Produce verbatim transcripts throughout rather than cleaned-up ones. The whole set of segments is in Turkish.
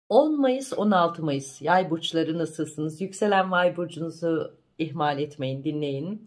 on Mayıs on altı Mayıs yay burçları nasılsınız? Yükselen yay burcunuzu ihmal etmeyin, dinleyin.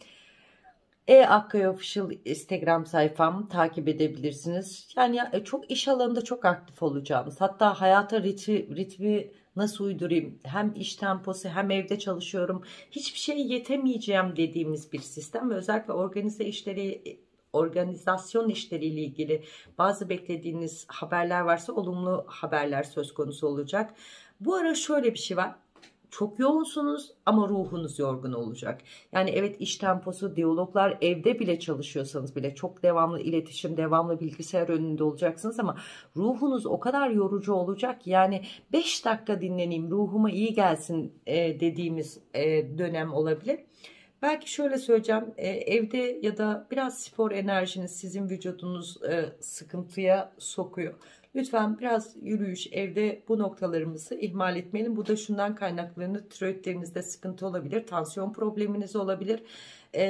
E-Akkaya Official Instagram sayfam takip edebilirsiniz. Yani ya- e, çok iş alanında çok aktif olacağımız, hatta hayata ritmi, ritmi nasıl uydurayım, hem iş temposu hem evde çalışıyorum, hiçbir şeye yetemeyeceğim dediğimiz bir sistem ve özellikle organize işleri, organizasyon işleriyle ilgili bazı beklediğiniz haberler varsa olumlu haberler söz konusu olacak. Bu ara şöyle bir şey var. Çok yoğunsunuz ama ruhunuz yorgun olacak. Yani evet, iş temposu, diyaloglar, evde bile çalışıyorsanız bile çok devamlı iletişim, devamlı bilgisayar önünde olacaksınız ama ruhunuz o kadar yorucu olacak ki, yani beş dakika dinleneyim, ruhuma iyi gelsin e, dediğimiz e, dönem olabilir. Belki şöyle söyleyeceğim, e, evde ya da biraz spor enerjiniz sizin vücudunuz e, sıkıntıya sokuyor. Lütfen biraz yürüyüş, evde bu noktalarımızı ihmal etmeyelim. Bu da şundan kaynaklanır: tiroidlerinizde sıkıntı olabilir, tansiyon probleminiz olabilir e,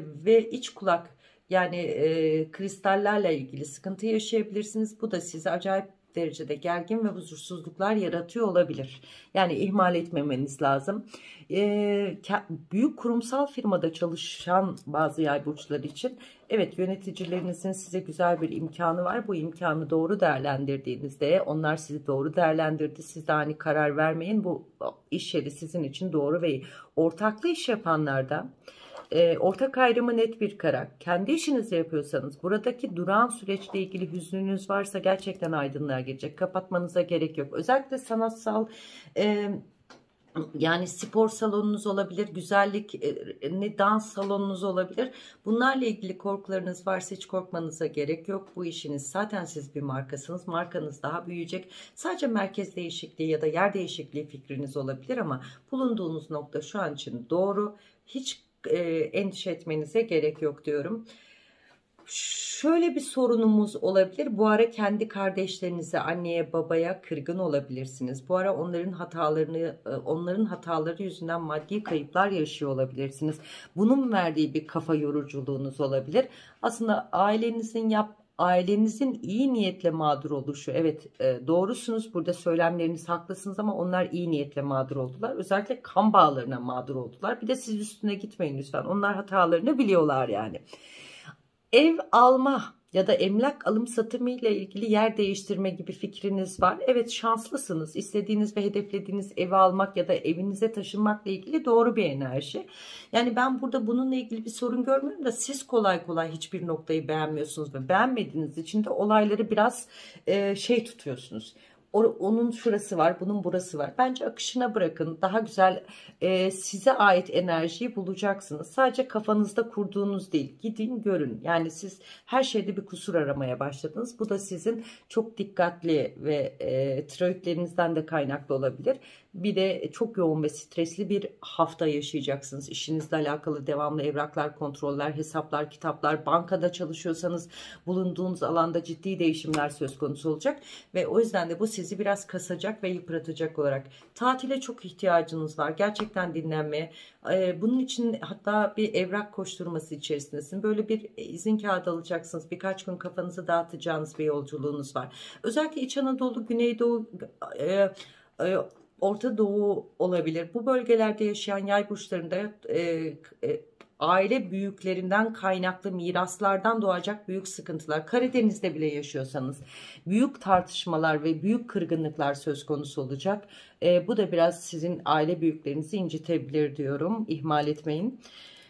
ve iç kulak, yani e, kristallerle ilgili sıkıntı yaşayabilirsiniz. Bu da size acayip derecede gergin ve huzursuzluklar yaratıyor olabilir. Yani ihmal etmemeniz lazım. Ee, büyük kurumsal firmada çalışan bazı yay burçları için evet, yöneticilerinizin size güzel bir imkanı var. Bu imkanı doğru değerlendirdiğinizde, onlar sizi doğru değerlendirdi, siz de hani karar vermeyin. Bu iş yeri sizin için doğru ve ortaklı iş yapanlarda E, ortak ayrımı net bir karar. Kendi işinizi yapıyorsanız, buradaki duran süreçle ilgili hüznünüz varsa gerçekten aydınlığa gelecek. Kapatmanıza gerek yok. Özellikle sanatsal, e, yani spor salonunuz olabilir, güzellik, e, ne dans salonunuz olabilir. Bunlarla ilgili korkularınız varsa hiç korkmanıza gerek yok. Bu işiniz, zaten siz bir markasınız. Markanız daha büyüyecek. Sadece merkez değişikliği ya da yer değişikliği fikriniz olabilir ama bulunduğunuz nokta şu an için doğru. Hiç e, endişe etmenize gerek yok diyorum. Şöyle bir sorunumuz olabilir. Bu ara kendi kardeşlerinize, anneye, babaya kırgın olabilirsiniz. Bu ara onların hatalarını, onların hataları yüzünden maddi kayıplar yaşıyor olabilirsiniz. Bunun verdiği bir kafa yoruculuğunuz olabilir. Aslında ailenizin yap ailenizin iyi niyetle mağdur oluşu. Evet, doğrusunuz. Burada söylemleriniz haklısınız ama onlar iyi niyetle mağdur oldular. Özellikle kan bağlarına mağdur oldular. Bir de siz üstüne gitmeyin lütfen. Onlar hatalarını biliyorlar yani. Ev alma ya da emlak alım satımı ile ilgili yer değiştirme gibi fikriniz var. Evet, şanslısınız. İstediğiniz ve hedeflediğiniz evi almak ya da evinize taşınmakla ilgili doğru bir enerji. Yani ben burada bununla ilgili bir sorun görmüyorum da siz kolay kolay hiçbir noktayı beğenmiyorsunuz ve beğenmediğiniz için de olayları biraz e, şey tutuyorsunuz. Onun şurası var, bunun burası var. Bence akışına bırakın. Daha güzel, e, size ait enerjiyi bulacaksınız. Sadece kafanızda kurduğunuz değil. Gidin görün. Yani siz her şeyde bir kusur aramaya başladınız. Bu da sizin çok dikkatli ve e, tiroidlerinizden de kaynaklı olabilir. Bir de çok yoğun ve stresli bir hafta yaşayacaksınız. İşinizle alakalı devamlı evraklar, kontroller, hesaplar, kitaplar, bankada çalışıyorsanız bulunduğunuz alanda ciddi değişimler söz konusu olacak. Ve o yüzden de bu sizi biraz kasacak ve yıpratacak olarak. Tatile çok ihtiyacınız var. Gerçekten dinlenmeye. Bunun için hatta bir evrak koşturması içerisindesiniz. Böyle bir izin kağıdı alacaksınız. Birkaç gün kafanızı dağıtacağınız bir yolculuğunuz var. Özellikle İç Anadolu, Güneydoğu, e, e, Orta Doğu olabilir. Bu bölgelerde yaşayan yay burçlarında e, e, aile büyüklerinden kaynaklı miraslardan doğacak büyük sıkıntılar. Karadeniz'de bile yaşıyorsanız büyük tartışmalar ve büyük kırgınlıklar söz konusu olacak. E, bu da biraz sizin aile büyüklerinizi incitebilir diyorum. İhmal etmeyin.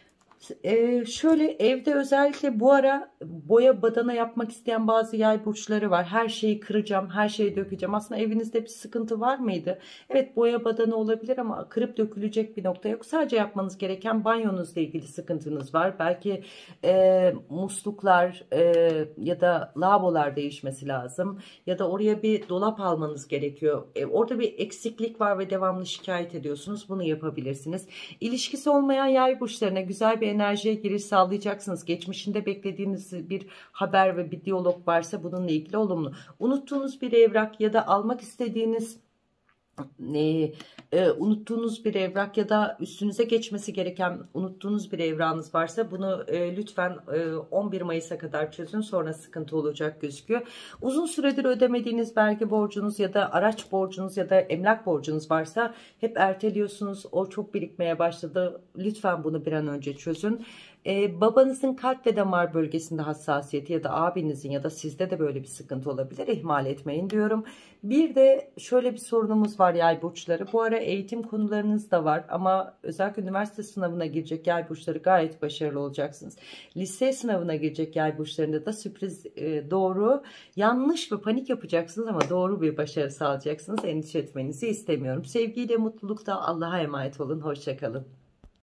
Ee, şöyle, evde özellikle bu ara boya badana yapmak isteyen bazı yay burçları var. Her şeyi kıracağım, her şeyi dökeceğim. Aslında evinizde bir sıkıntı var mıydı? Evet, boya badana olabilir ama kırıp dökülecek bir nokta yok. Sadece yapmanız gereken, banyonuzla ilgili sıkıntınız var. Belki e, musluklar e, ya da lavabolar değişmesi lazım. Ya da oraya bir dolap almanız gerekiyor. E, orada bir eksiklik var ve devamlı şikayet ediyorsunuz. Bunu yapabilirsiniz. İlişkisi olmayan yay burçlarına güzel bir enerjiye giriş sağlayacaksınız. Geçmişinde beklediğiniz bir haber ve bir diyalog varsa bununla ilgili olumlu. Unuttuğunuz bir evrak ya da almak istediğiniz e, e, unuttuğunuz bir evrak ya da üstünüze geçmesi gereken unuttuğunuz bir evrağınız varsa bunu e, lütfen e, on bir Mayıs'a kadar çözün, sonra sıkıntı olacak gözüküyor. Uzun süredir ödemediğiniz vergi borcunuz ya da araç borcunuz ya da emlak borcunuz varsa hep erteliyorsunuz, o çok birikmeye başladı, lütfen bunu bir an önce çözün. Ee, babanızın kalp ve damar bölgesinde hassasiyeti ya da abinizin ya da sizde de böyle bir sıkıntı olabilir, ihmal etmeyin diyorum. Bir de şöyle bir sorunumuz var yay burçları. Bu ara eğitim konularınız da var ama özellikle üniversite sınavına girecek yay burçları gayet başarılı olacaksınız. Lise sınavına girecek yay burçlarında da sürpriz, e, doğru, yanlış ve panik yapacaksınız ama doğru bir başarı sağlayacaksınız. Endişe etmenizi istemiyorum. Sevgiyle, mutlulukla Allah'a emanet olun. Hoşça kalın.